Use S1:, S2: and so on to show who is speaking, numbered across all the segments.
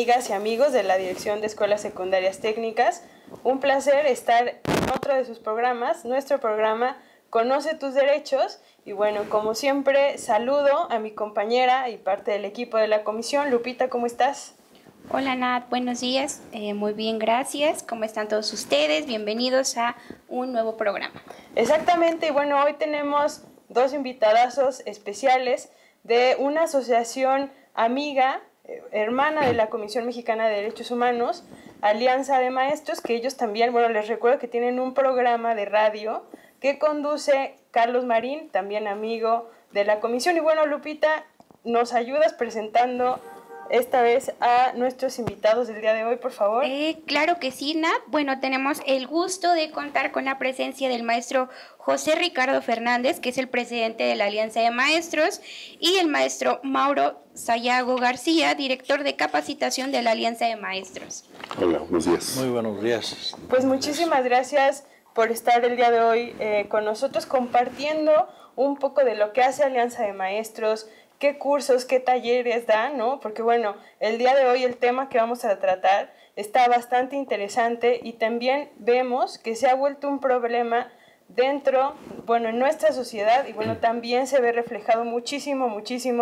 S1: amigas y amigos de la Dirección de Escuelas Secundarias Técnicas. Un placer estar en otro de sus programas, nuestro programa Conoce tus derechos. Y bueno, como siempre, saludo a mi compañera y parte del equipo de la comisión. Lupita, ¿cómo estás?
S2: Hola Nat, buenos días. Muy bien, gracias. ¿Cómo están todos ustedes? Bienvenidos a un nuevo programa.
S1: Exactamente, y bueno, hoy tenemos dos invitadazos especiales de una asociación amiga, hermana de la Comisión Mexicana de Derechos Humanos, Alianza de Maestros, que ellos también, bueno, les recuerdo que tienen un programa de radio que conduce Carlos Marín, también amigo de la comisión. Y bueno, Lupita, ¿nos ayudas presentando esta vez a nuestros invitados del día de hoy, por favor?
S2: Claro que sí, Nat. Bueno, tenemos el gusto de contar con la presencia del maestro José Ricardo Fernández, que es el presidente de la Alianza de Maestros, y el maestro Mauro Sayago García, director de capacitación de la Alianza de Maestros.
S3: Hola, buenos días.
S4: Muy buenos días.
S1: Pues muchísimas gracias por estar el día de hoy con nosotros compartiendo un poco de lo que hace Alianza de Maestros, qué cursos, qué talleres dan, ¿no? Porque bueno, el día de hoy el tema que vamos a tratar está bastante interesante y también vemos que se ha vuelto un problema dentro, bueno, en nuestra sociedad y bueno, también se ve reflejado muchísimo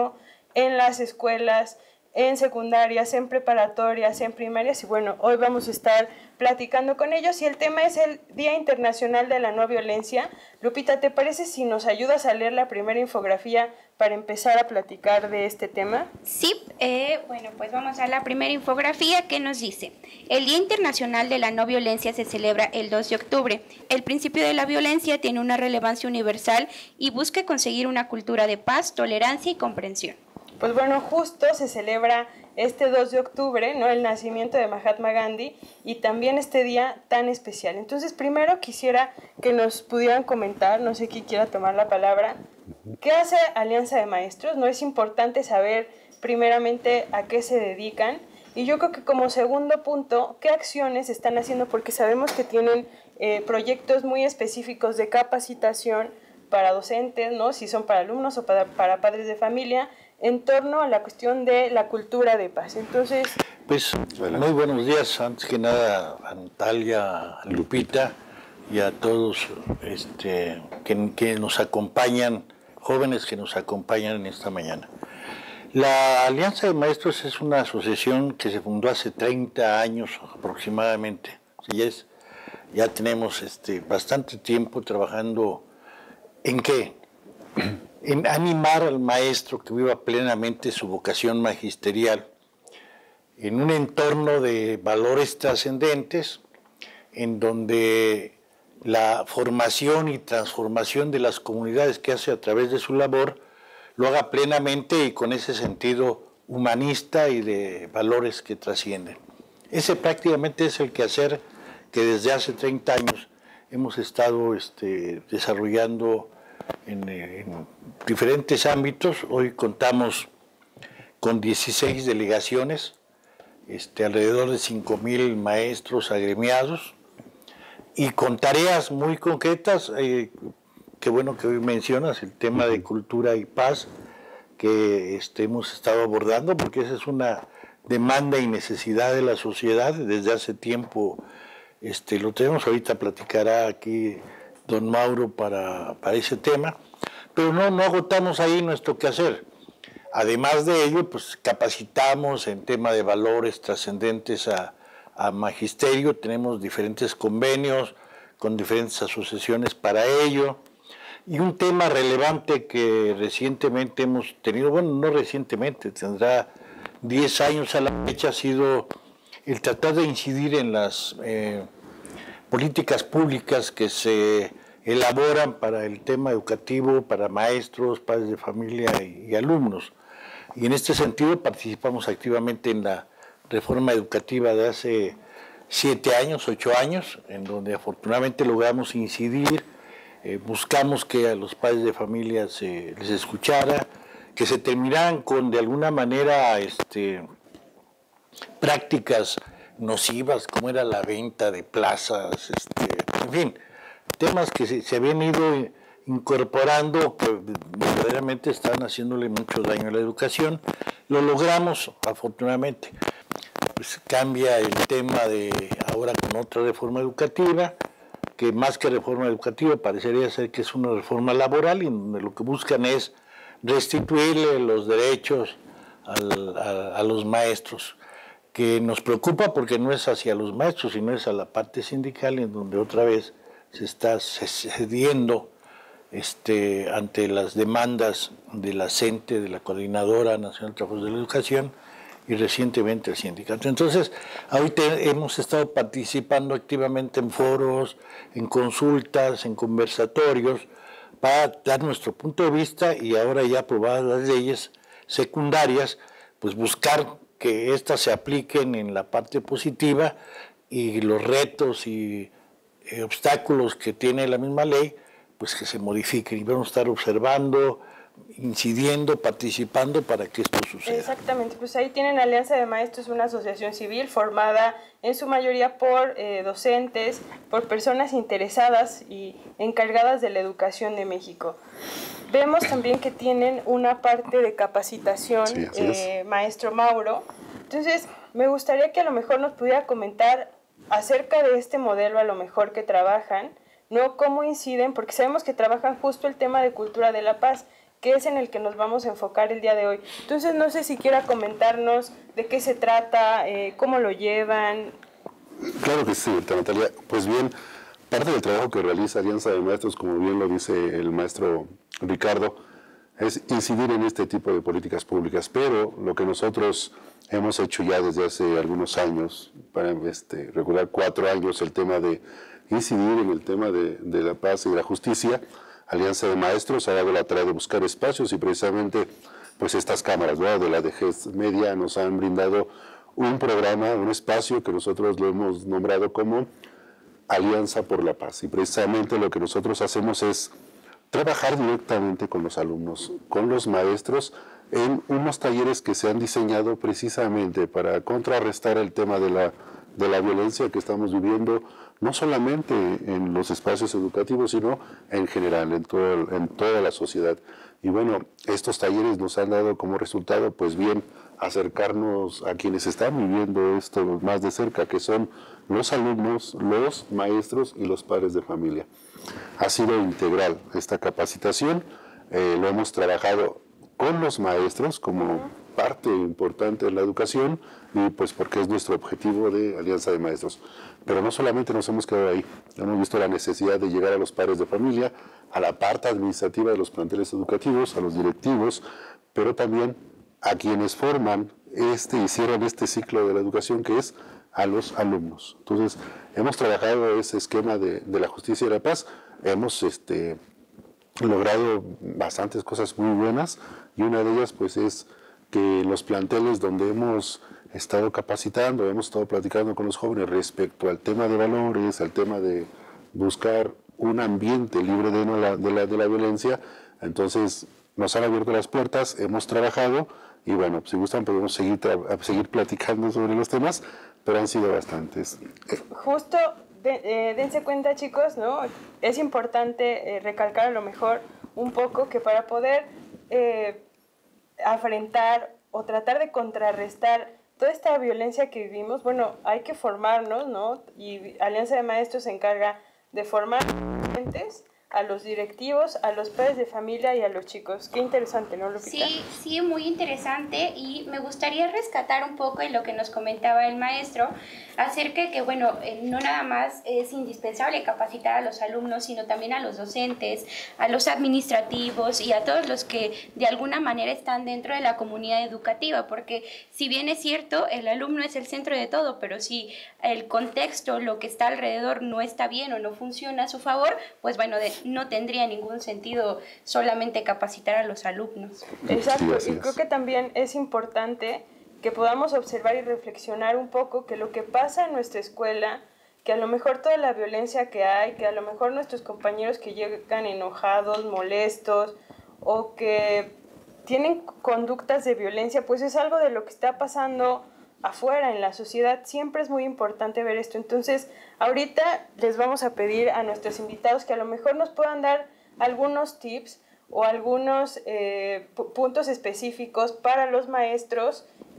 S1: en las escuelas, en secundarias, en preparatorias, en primarias y bueno, hoy vamos a estar platicando con ellos y el tema es el Día Internacional de la No Violencia. Lupita, ¿te parece si nos ayudas a leer la primera infografía para empezar a platicar de este tema?
S2: Sí, bueno, pues vamos a la primera infografía que nos dice: el Día Internacional de la No Violencia se celebra el 2 de octubre. El principio de la violencia tiene una relevancia universal y busca conseguir una cultura de paz, tolerancia y comprensión.
S1: Pues bueno, justo se celebra este 2 de octubre, ¿no? El nacimiento de Mahatma Gandhi y también este día tan especial. Entonces, primero quisiera que nos pudieran comentar, no sé quién quiera tomar la palabra, ¿qué hace Alianza de Maestros? No es importante saber primeramente a qué se dedican y yo creo que como segundo punto, ¿qué acciones están haciendo? Porque sabemos que tienen proyectos muy específicos de capacitación para docentes, ¿no? Si son para alumnos o para padres de familia, en torno a la cuestión de la cultura de paz. Entonces,
S4: pues muy buenos días, antes que nada a Natalia, a Lupita y a todos que nos acompañan, jóvenes que nos acompañan en esta mañana. La Alianza de Maestros es una asociación que se fundó hace 30 años aproximadamente. Ya tenemos bastante tiempo trabajando en qué, en animar al maestro que viva plenamente su vocación magisterial en un entorno de valores trascendentes, en donde la formación y transformación de las comunidades que hace a través de su labor lo haga plenamente y con ese sentido humanista y de valores que trascienden. Ese prácticamente es el quehacer que desde hace 30 años hemos estado desarrollando en diferentes ámbitos. Hoy contamos con 16 delegaciones, alrededor de 5,000 maestros agremiados y con tareas muy concretas. Qué bueno que hoy mencionas el tema de cultura y paz que hemos estado abordando, porque esa es una demanda y necesidad de la sociedad desde hace tiempo. Lo tenemos, ahorita platicará aquí don Mauro para ese tema, pero no agotamos ahí nuestro quehacer. Además de ello, pues capacitamos en tema de valores trascendentes a magisterio, tenemos diferentes convenios con diferentes asociaciones para ello, y un tema relevante que recientemente hemos tenido, bueno, no recientemente, tendrá 10 años a la fecha, ha sido el tratar de incidir en las políticas públicas que se elaboran para el tema educativo, para maestros, padres de familia y alumnos. Y en este sentido participamos activamente en la reforma educativa de hace 7 años, 8 años, en donde afortunadamente logramos incidir, buscamos que a los padres de familia se les escuchara, que se terminaran con de alguna manera prácticas nocivas, como era la venta de plazas, en fin, temas que se habían ido incorporando, que verdaderamente están haciéndole mucho daño a la educación. Lo logramos, afortunadamente. pues cambia el tema de ahora con otra reforma educativa, que más que reforma educativa parecería ser que es una reforma laboral, y donde lo que buscan es restituirle los derechos a los maestros, que nos preocupa porque no es hacia los maestros, sino es a la parte sindical, en donde otra vez se está cediendo ante las demandas de la CENTE, de la Coordinadora Nacional de Trabajos de la Educación, y recientemente el sindicato. Entonces, ahorita hemos estado participando activamente en foros, en consultas, en conversatorios, para dar nuestro punto de vista, y ahora ya aprobadas las leyes secundarias, pues buscar que éstas se apliquen en la parte positiva, y los retos y obstáculos que tiene la misma ley, pues que se modifiquen, y vamos a estar observando, incidiendo, participando para que esto suceda.
S1: Exactamente, pues ahí tienen Alianza de Maestros, una asociación civil formada en su mayoría por docentes, por personas interesadas y encargadas de la educación de México. Vemos también que tienen una parte de capacitación, sí, maestro Mauro. Entonces, me gustaría que a lo mejor nos pudiera comentar acerca de este modelo a lo mejor que trabajan, ¿no? Cómo inciden, porque sabemos que trabajan justo el tema de cultura de la paz, que es en el que nos vamos a enfocar el día de hoy. Entonces, no sé si quiera comentarnos de qué se trata, cómo lo llevan.
S3: Claro que sí, Natalia. Pues bien, parte del trabajo que realiza Alianza de Maestros, como bien lo dice el maestro Ricardo, es incidir en este tipo de políticas públicas, pero lo que nosotros hemos hecho ya desde hace algunos años, para recordar 4 años, el tema de incidir en el tema de la paz y de la justicia. Alianza de Maestros ha dado la tarea de buscar espacios, y precisamente pues estas cámaras, ¿no?, de la DGES Media nos han brindado un programa, un espacio que nosotros lo hemos nombrado como Alianza por la Paz, y precisamente lo que nosotros hacemos es trabajar directamente con los alumnos, con los maestros, en unos talleres que se han diseñado precisamente para contrarrestar el tema de la violencia que estamos viviendo, no solamente en los espacios educativos, sino en general, en toda la sociedad. Y bueno, estos talleres nos han dado como resultado, pues bien, acercarnos a quienes están viviendo esto más de cerca, que son los alumnos, los maestros y los padres de familia. Ha sido integral esta capacitación, lo hemos trabajado con los maestros como parte importante de la educación, y pues porque es nuestro objetivo de Alianza de Maestros. Pero no solamente nos hemos quedado ahí, hemos visto la necesidad de llegar a los padres de familia, a la parte administrativa de los planteles educativos, a los directivos, pero también a quienes forman y cierran este ciclo de la educación, que es a los alumnos. Entonces, hemos trabajado ese esquema de la justicia y la paz, hemos logrado bastantes cosas muy buenas, y una de ellas pues es que los planteles donde hemos estado capacitando, hemos estado platicando con los jóvenes respecto al tema de valores, al tema de buscar un ambiente libre de la violencia. Entonces nos han abierto las puertas, hemos trabajado, y bueno, si gustan podemos seguir platicando sobre los temas, pero han sido bastantes.
S1: Justo, dense cuenta, chicos, ¿no? Es importante recalcar a lo mejor un poco que para poder afrontar o tratar de contrarrestar toda esta violencia que vivimos, bueno, hay que formarnos, ¿no? Y Alianza de Maestros se encarga de formar a los directivos, a los padres de familia y a los chicos. Qué interesante, ¿no, Lupita?
S2: Sí, muy interesante, y me gustaría rescatar un poco en lo que nos comentaba el maestro acerca de que, bueno, no nada más es indispensable capacitar a los alumnos, sino también a los docentes, a los administrativos y a todos los que de alguna manera están dentro de la comunidad educativa, porque si bien es cierto, el alumno es el centro de todo, pero si el contexto, lo que está alrededor no está bien o no funciona a su favor, pues bueno, no tendría ningún sentido solamente capacitar a los alumnos.
S1: Exacto, y creo que también es importante que podamos observar y reflexionar un poco que lo que pasa en nuestra escuela, que a lo mejor toda la violencia que hay, que a lo mejor nuestros compañeros que llegan enojados, molestos, o que tienen conductas de violencia, pues es algo de lo que está pasando afuera, en la sociedad. Siempre es muy importante ver esto. Entonces, ahorita les vamos a pedir a nuestros invitados que a lo mejor nos puedan dar algunos tips o algunos puntos específicos para los maestros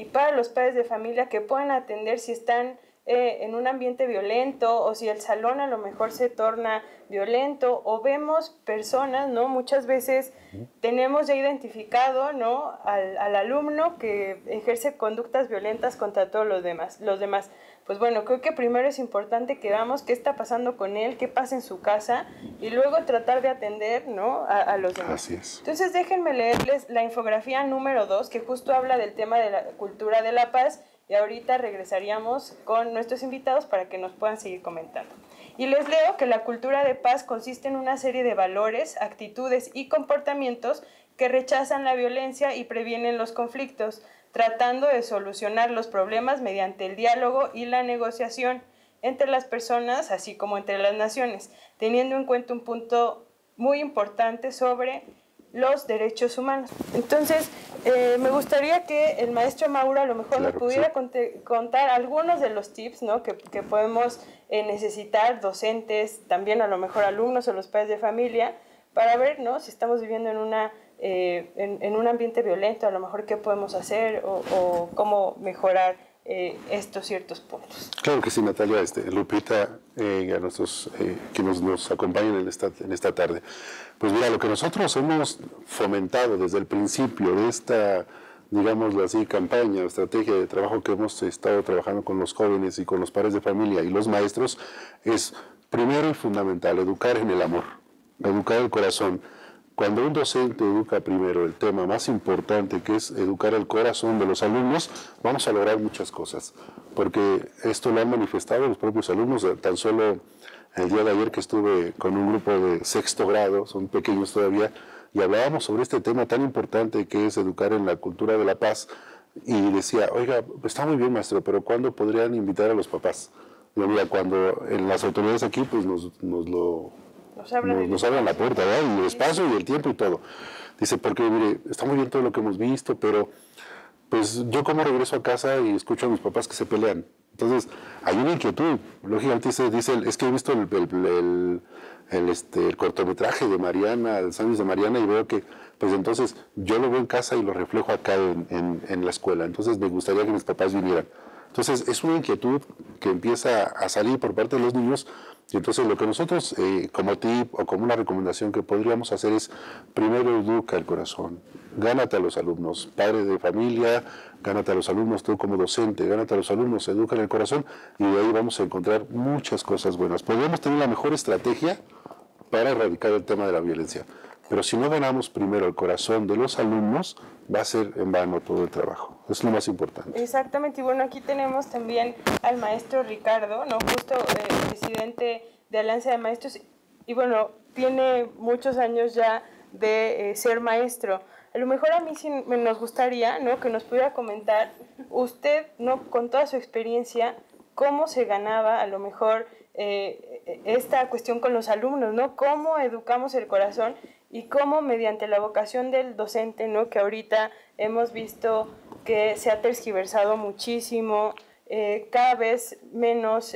S1: y para los padres de familia que puedan atender si están en un ambiente violento o si el salón a lo mejor se torna violento o vemos personas, ¿no? Muchas veces tenemos ya identificado, ¿no? al alumno que ejerce conductas violentas contra todos los demás. Pues bueno, creo que primero es importante que veamos qué está pasando con él, qué pasa en su casa y luego tratar de atender, ¿no? a los demás.
S3: Así es.
S1: Entonces déjenme leerles la infografía número 2 que justo habla del tema de la cultura de la paz. Y ahorita regresaríamos con nuestros invitados para que nos puedan seguir comentando. Y les leo que la cultura de paz consiste en una serie de valores, actitudes y comportamientos que rechazan la violencia y previenen los conflictos, tratando de solucionar los problemas mediante el diálogo y la negociación entre las personas, así como entre las naciones, teniendo en cuenta un punto muy importante sobre los derechos humanos. Entonces, me gustaría que el maestro Mauro a lo mejor nos pudiera contar algunos de los tips, ¿no? que podemos necesitar docentes, también a lo mejor alumnos o los padres de familia, para ver, ¿no? si estamos viviendo en un ambiente violento, a lo mejor qué podemos hacer o cómo mejorar estos ciertos puntos.
S3: Claro que sí, Natalia, Lupita, y a nuestros que nos acompañan en esta tarde. Pues mira, lo que nosotros hemos fomentado desde el principio de esta, digámoslo así, campaña, estrategia de trabajo que hemos estado trabajando con los jóvenes y con los padres de familia y los maestros, es primero y fundamental, educar en el amor, educar el corazón. Cuando un docente educa primero el tema más importante, que es educar el corazón de los alumnos, vamos a lograr muchas cosas, porque esto lo han manifestado los propios alumnos. Tan solo el día de ayer que estuve con un grupo de sexto grado, son pequeños todavía, y hablábamos sobre este tema tan importante que es educar en la cultura de la paz, y decía, oiga, está muy bien, maestro, pero ¿cuándo podrían invitar a los papás? Y mira, cuando en las autoridades aquí pues nos abran la puerta, ¿verdad? Y el espacio y el tiempo y todo. Dice, porque mire, está muy bien todo lo que hemos visto, pero pues yo como regreso a casa y escucho a mis papás que se pelean. Entonces, hay una inquietud. Lógicamente dice es que he visto el cortometraje de Mariana, el sándwich de Mariana, y veo que, pues entonces, yo lo veo en casa y lo reflejo acá en la escuela. Entonces, me gustaría que mis papás vinieran. Entonces, es una inquietud que empieza a salir por parte de los niños. Y entonces lo que nosotros, como tip o como una recomendación que podríamos hacer es, primero educa el corazón, gánate a los alumnos, padre de familia, gánate a los alumnos, tú como docente, gánate a los alumnos, educa en el corazón, y de ahí vamos a encontrar muchas cosas buenas. Podríamos tener la mejor estrategia para erradicar el tema de la violencia, pero si no ganamos primero el corazón de los alumnos, va a ser en vano todo el trabajo. Es lo más importante.
S1: Exactamente, y bueno, aquí tenemos también al maestro Ricardo, ¿no? Justo presidente de Alianza de Maestros, y bueno, tiene muchos años ya de ser maestro. A lo mejor a mí sí nos gustaría, ¿no? que nos pudiera comentar usted, ¿no? con toda su experiencia, cómo se ganaba a lo mejor esta cuestión con los alumnos, ¿no? Cómo educamos el corazón y cómo mediante la vocación del docente, ¿no? que ahorita hemos visto que se ha tergiversado muchísimo, cada vez menos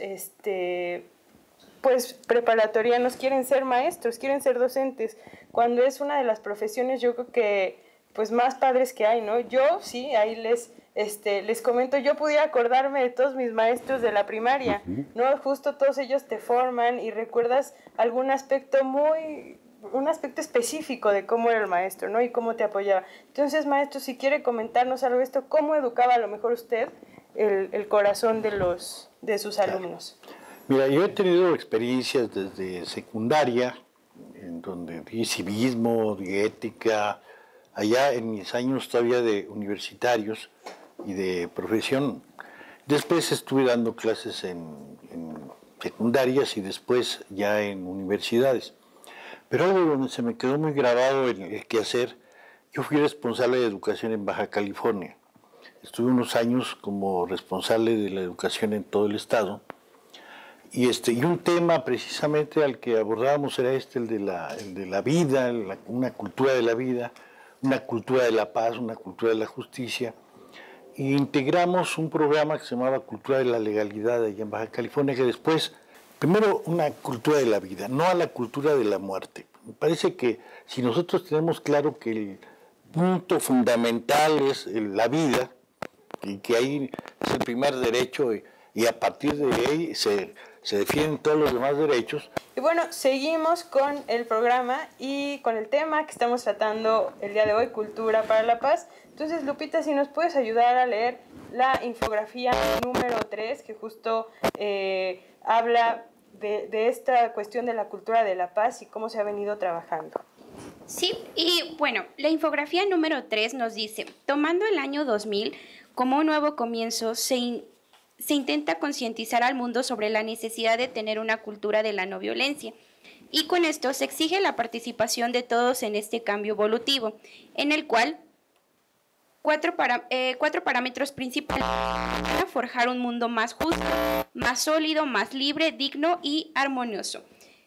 S1: pues preparatorianos quieren ser maestros, quieren ser docentes, cuando es una de las profesiones yo creo que pues más padres que hay, ¿no? Yo sí, ahí les comento, yo pudiera acordarme de todos mis maestros de la primaria, ¿no? Justo todos ellos te forman y recuerdas algún aspecto un aspecto específico de cómo era el maestro, ¿no? Y cómo te apoyaba. Entonces, maestro, si quiere comentarnos algo de esto, ¿cómo educaba a lo mejor usted el corazón de sus alumnos?
S4: Mira, yo he tenido experiencias desde secundaria, en donde di civismo, di ética, allá en mis años todavía de universitarios y de profesión. Después estuve dando clases en secundarias y después ya en universidades. Pero algo donde se me quedó muy grabado el quehacer, yo fui responsable de educación en Baja California. Estuve unos años como responsable de la educación en todo el estado. Y un tema precisamente al que abordábamos era el de la vida, una cultura de la vida, una cultura de la paz, una cultura de la justicia. Y integramos un programa que se llamaba Cultura de la Legalidad allá en Baja California, que después, primero una cultura de la vida, no a la cultura de la muerte. Me parece que si nosotros tenemos claro que el punto fundamental es la vida, y que ahí es el primer derecho y a partir de ahí se defienden todos los demás derechos.
S1: Y bueno, seguimos con el programa y con el tema que estamos tratando el día de hoy, Cultura para la Paz. Entonces, Lupita, si nos puedes ayudar a leer la infografía número 3, que justo habla de esta cuestión de la cultura de la paz y cómo se ha venido trabajando.
S2: Sí, y bueno, la infografía número 3 nos dice, tomando el año 2000 como un nuevo comienzo, se intenta concientizar al mundo sobre la necesidad de tener una cultura de la no violencia. Y con esto se exige la participación de todos en este cambio evolutivo, en el cual cuatro parámetros principales para forjar un mundo más justo, más sólido, más libre, digno y armonioso.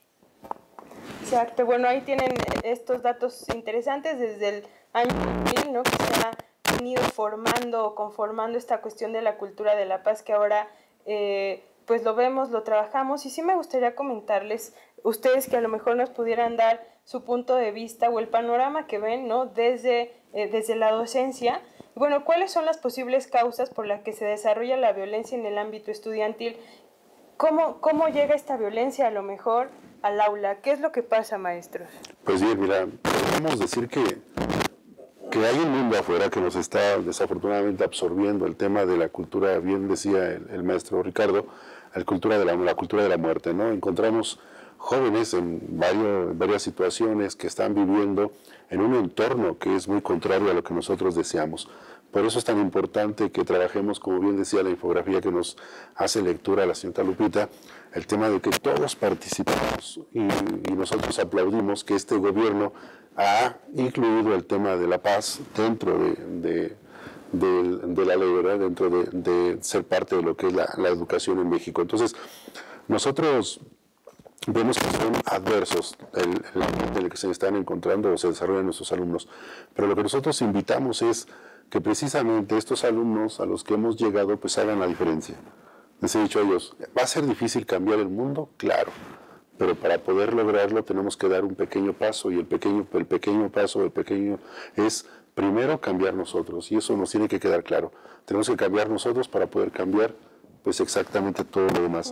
S1: Exacto, bueno, ahí tienen estos datos interesantes desde el año 2000, ¿no? Que se ha venido formando o conformando esta cuestión de la cultura de la paz que ahora pues lo vemos, lo trabajamos y sí me gustaría comentarles ustedes que a lo mejor nos pudieran dar su punto de vista o el panorama que ven, ¿no? Desde la docencia. Bueno, ¿cuáles son las posibles causas por las que se desarrolla la violencia en el ámbito estudiantil? ¿Cómo llega esta violencia a lo mejor al aula? ¿Qué es lo que pasa, maestros?
S3: Pues bien, mira, podemos decir que hay un mundo afuera que nos está desafortunadamente absorbiendo el tema de la cultura, bien decía el maestro Ricardo, la cultura de la muerte, ¿no? Encontramos jóvenes en varias situaciones que están viviendo en un entorno que es muy contrario a lo que nosotros deseamos. Por eso es tan importante que trabajemos, como bien decía la infografía que nos hace lectura la señorita Lupita, el tema de que todos participamos y nosotros aplaudimos que este gobierno ha incluido el tema de la paz dentro de la ley, ¿verdad? Dentro de ser parte de lo que es la educación en México. Entonces, nosotros vemos que son adversos el ambiente en el que se están encontrando o se desarrollan nuestros alumnos, pero lo que nosotros invitamos es que precisamente estos alumnos a los que hemos llegado pues hagan la diferencia. Les he dicho a ellos, ¿va a ser difícil cambiar el mundo? Claro, pero para poder lograrlo tenemos que dar un pequeño paso y el pequeño paso es primero cambiar nosotros y eso nos tiene que quedar claro. Tenemos que cambiar nosotros para poder cambiar pues exactamente todo lo demás.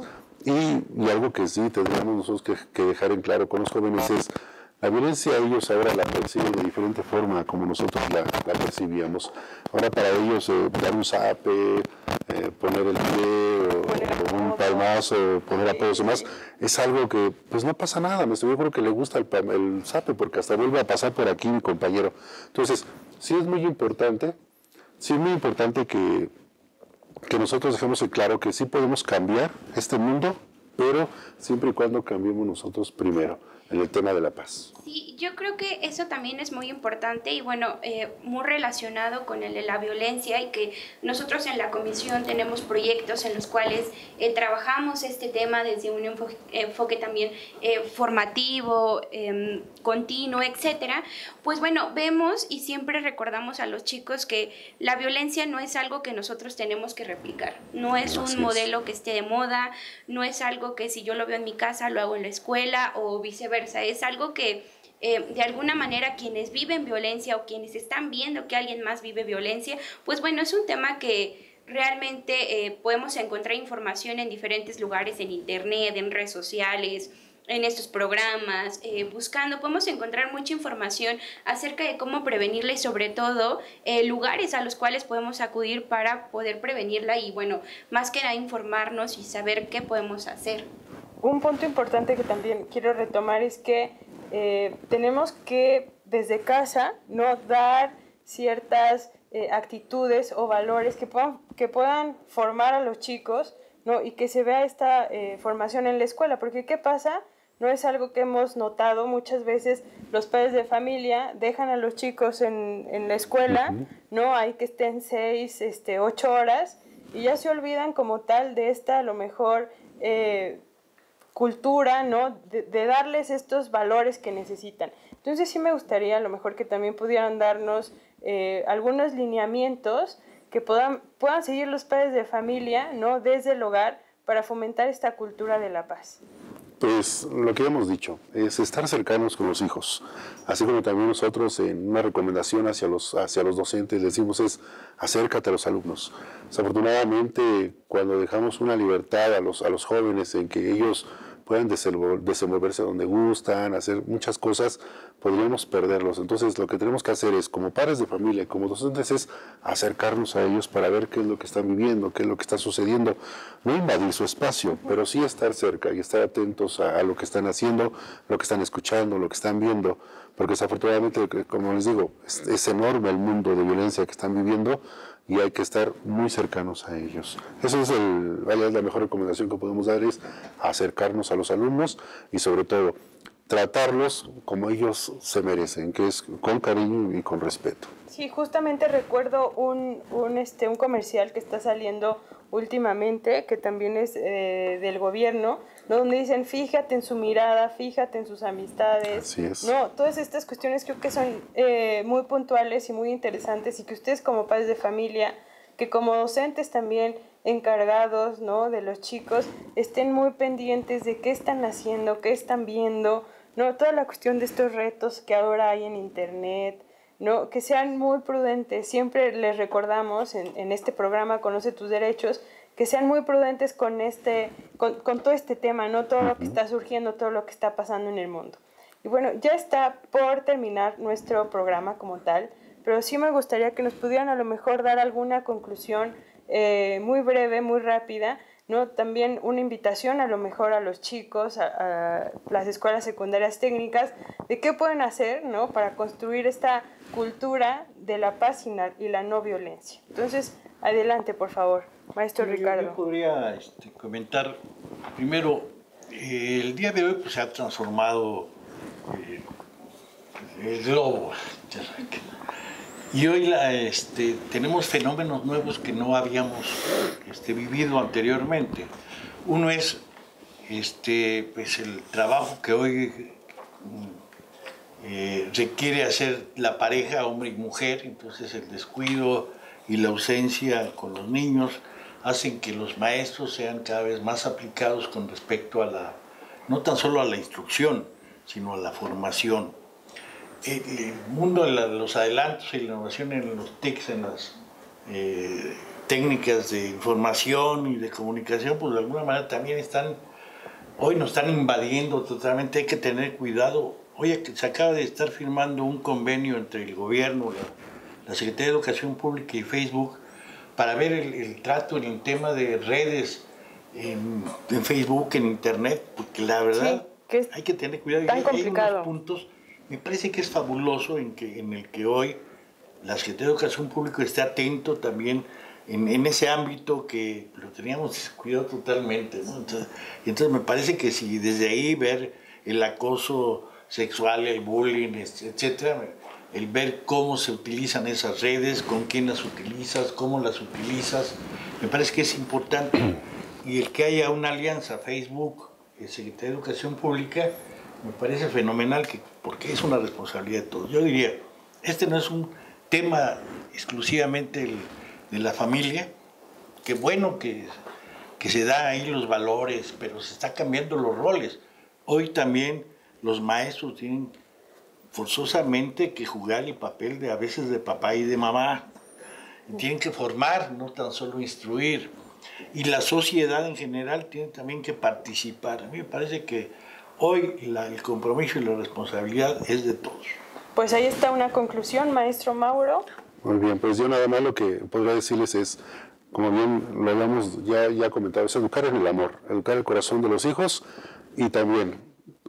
S3: Y algo que sí tendríamos nosotros que dejar en claro con los jóvenes es la violencia ellos ahora la perciben de diferente forma como nosotros la percibíamos. Ahora para ellos dar un zape, poner el pie o un palmazo, poner apodos y demás, es algo que pues no pasa nada. Yo creo que le gusta el zape porque hasta vuelve a pasar por aquí mi compañero. Entonces, sí es muy importante que nosotros dejemos en claro que sí podemos cambiar este mundo, pero siempre y cuando cambiemos nosotros primero en el tema de la paz.
S2: Sí, yo creo que eso también es muy importante y bueno, muy relacionado con el de la violencia y que nosotros en la comisión tenemos proyectos en los cuales trabajamos este tema desde un enfoque también formativo, continuo, etcétera. Pues bueno, vemos y siempre recordamos a los chicos que la violencia no es algo que nosotros tenemos que replicar, no es un modelo que esté de moda, no es algo que si yo lo veo en mi casa lo hago en la escuela o viceversa. Es algo que de alguna manera quienes viven violencia o quienes están viendo que alguien más vive violencia, pues bueno, es un tema que realmente podemos encontrar información en diferentes lugares, en internet, en redes sociales, en estos programas, buscando, podemos encontrar mucha información acerca de cómo prevenirla y sobre todo lugares a los cuales podemos acudir para poder prevenirla y bueno, más que nada informarnos y saber qué podemos hacer.
S1: Un punto importante que también quiero retomar es que tenemos que desde casa no dar ciertas actitudes o valores que puedan formar a los chicos, ¿no? Y que se vea esta formación en la escuela, porque ¿qué pasa? No es algo que hemos notado muchas veces, los padres de familia dejan a los chicos en la escuela, ¿no? Hay que estén 6, 8 horas y ya se olvidan como tal de esta a lo mejor cultura, ¿no? De darles estos valores que necesitan. Entonces sí me gustaría a lo mejor que también pudieran darnos algunos lineamientos que puedan seguir los padres de familia, ¿no? Desde el hogar para fomentar esta cultura de la paz.
S3: Pues lo que hemos dicho es estar cercanos con los hijos, así como también nosotros en una recomendación hacia los docentes decimos es acércate a los alumnos. Desafortunadamente cuando dejamos una libertad a los jóvenes en que ellos puedan desenvolverse donde gustan, hacer muchas cosas, podríamos perderlos. Entonces lo que tenemos que hacer es, como padres de familia, como docentes, es acercarnos a ellos para ver qué es lo que están viviendo, qué es lo que está sucediendo. No invadir su espacio, pero sí estar cerca y estar atentos a lo que están haciendo, lo que están escuchando, lo que están viendo, porque desafortunadamente, como les digo, es enorme el mundo de violencia que están viviendo y hay que estar muy cercanos a ellos. Eso es la mejor recomendación que podemos dar, es acercarnos a los alumnos y sobre todo tratarlos como ellos se merecen, que es con cariño y con respeto.
S1: Sí, justamente recuerdo un comercial que está saliendo últimamente, que también es del gobierno, ¿no? Donde dicen, fíjate en su mirada, fíjate en sus amistades.
S3: Así es.
S1: No, todas estas cuestiones creo que son muy puntuales y muy interesantes, y que ustedes como padres de familia, que como docentes también encargados, ¿no?, de los chicos, estén muy pendientes de qué están haciendo, qué están viendo, ¿no? Toda la cuestión de estos retos que ahora hay en Internet, ¿no? Que sean muy prudentes. Siempre les recordamos en este programa Conoce tus derechos, que sean muy prudentes con todo este tema, ¿no? Todo lo que está surgiendo, todo lo que está pasando en el mundo. Y bueno, ya está por terminar nuestro programa como tal, pero sí me gustaría que nos pudieran a lo mejor dar alguna conclusión muy breve, muy rápida, ¿no? También una invitación a lo mejor a los chicos, a las escuelas secundarias técnicas, de qué pueden hacer, ¿no?, para construir esta cultura de la paz y la no violencia. Entonces, adelante, por favor, maestro Ricardo.
S4: Yo podría comentar, primero, el día de hoy pues, se ha transformado el globo. Y hoy tenemos fenómenos nuevos que no habíamos vivido anteriormente. Uno es pues el trabajo que hoy requiere hacer la pareja, hombre y mujer, entonces el descuido y la ausencia con los niños hacen que los maestros sean cada vez más aplicados con respecto a no tan solo a la instrucción, sino a la formación. El mundo de los adelantos y la innovación en los TICs, en las técnicas de información y de comunicación, pues de alguna manera también hoy nos están invadiendo totalmente. Hay que tener cuidado. Hoy se acaba de estar firmando un convenio entre el gobierno, la Secretaría de Educación Pública y Facebook para ver el trato en el tema de redes en Facebook, en Internet, porque la verdad
S1: sí,
S4: hay que tener cuidado.
S1: Tan complicado.
S4: Hay unos puntos. Me parece que es fabuloso en el que hoy la Secretaría de Educación Pública esté atento también en ese ámbito que lo teníamos descuidado totalmente, ¿no? Entonces me parece que si desde ahí ver el acoso sexual, el bullying, etcétera, el ver cómo se utilizan esas redes, con quién las utilizas, cómo las utilizas, me parece que es importante. Y el que haya una alianza Facebook, Secretaría de Educación Pública, me parece fenomenal, porque es una responsabilidad de todos. Yo diría, no es un tema exclusivamente de la familia, que bueno que se da ahí los valores, pero se está cambiando los roles. Hoy también los maestros tienen forzosamente que jugar el papel a veces de papá y de mamá. Y tienen que formar, no tan solo instruir. Y la sociedad en general tiene también que participar. A mí me parece que hoy el compromiso y la responsabilidad es de todos.
S1: Pues ahí está una conclusión, maestro Mauro.
S3: Muy bien, pues yo nada más lo que podría decirles es, como bien lo habíamos ya comentado, es educar en el amor, educar el corazón de los hijos, y también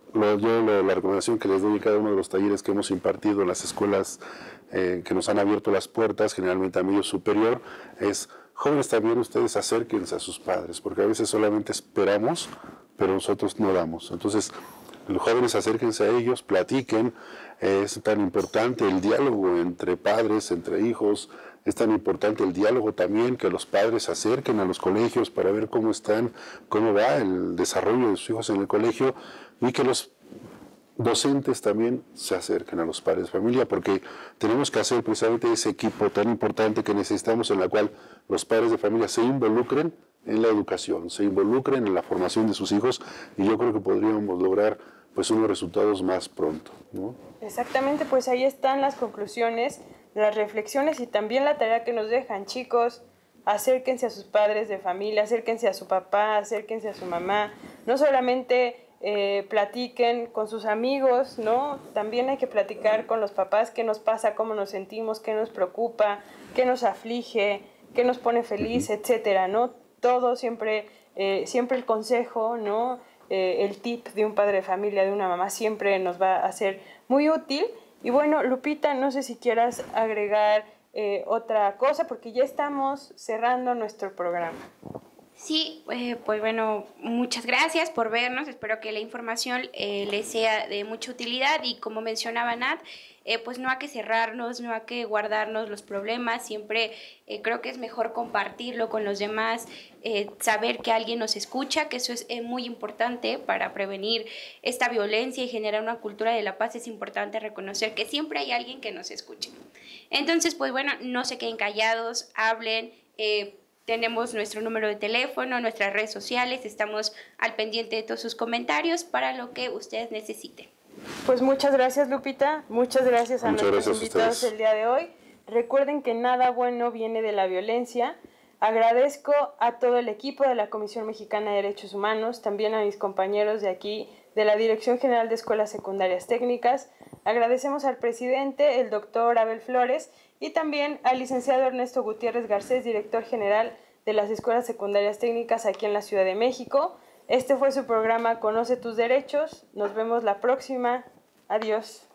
S3: la recomendación que les doy en cada uno de los talleres que hemos impartido en las escuelas que nos han abierto las puertas, generalmente a medio superior, es: jóvenes, también ustedes acérquense a sus padres, porque a veces solamente esperamos, pero nosotros no damos. Entonces, los jóvenes acérquense a ellos, platiquen. Es tan importante el diálogo entre padres, entre hijos. Es tan importante el diálogo también, que los padres se acerquen a los colegios para ver cómo están, cómo va el desarrollo de sus hijos en el colegio, y que los docentes también se acerquen a los padres de familia, porque tenemos que hacer precisamente ese equipo tan importante que necesitamos, en la cual los padres de familia se involucren en la educación, se involucren en la formación de sus hijos, y yo creo que podríamos lograr pues unos resultados más pronto, ¿no?
S1: Exactamente, pues ahí están las conclusiones, las reflexiones y también la tarea que nos dejan. Chicos, acérquense a sus padres de familia, acérquense a su papá, acérquense a su mamá, no solamente platiquen con sus amigos, ¿no? También hay que platicar con los papás qué nos pasa, cómo nos sentimos, qué nos preocupa, qué nos aflige, qué nos pone feliz, etcétera, ¿no? Todo siempre el consejo, ¿no? El tip de un padre de familia, de una mamá, siempre nos va a ser muy útil. Y bueno, Lupita, no sé si quieras agregar otra cosa, porque ya estamos cerrando nuestro programa.
S2: Sí, pues bueno, muchas gracias por vernos, espero que la información les sea de mucha utilidad y como mencionaba Nat, pues no hay que cerrarnos, no hay que guardarnos los problemas, siempre creo que es mejor compartirlo con los demás, saber que alguien nos escucha, que eso es muy importante para prevenir esta violencia y generar una cultura de la paz. Es importante reconocer que siempre hay alguien que nos escuche. Entonces, pues bueno, no se queden callados, hablen, tenemos nuestro número de teléfono, nuestras redes sociales, estamos al pendiente de todos sus comentarios para lo que ustedes necesiten.
S1: Pues muchas gracias, Lupita, muchas gracias a nuestros invitados el día de hoy. Recuerden que nada bueno viene de la violencia. Agradezco a todo el equipo de la Comisión Mexicana de Derechos Humanos, también a mis compañeros de aquí, de la Dirección General de Escuelas Secundarias Técnicas. Agradecemos al presidente, el doctor Abel Flores, y también al licenciado Ernesto Gutiérrez Garcés, director general de las Escuelas Secundarias Técnicas aquí en la Ciudad de México. Este fue su programa Conoce tus derechos. Nos vemos la próxima. Adiós.